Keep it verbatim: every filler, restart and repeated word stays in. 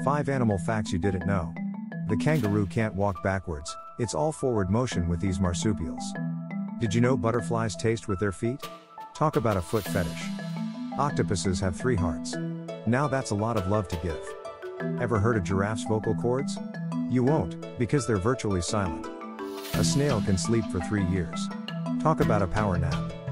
five animal facts you didn't know. The kangaroo can't walk backwards, it's all forward motion with these marsupials. Did you know butterflies taste with their feet? Talk about a foot fetish. Octopuses have three hearts. Now that's a lot of love to give. Ever heard of giraffes' vocal cords? You won't, because they're virtually silent. A snail can sleep for three years. Talk about a power nap.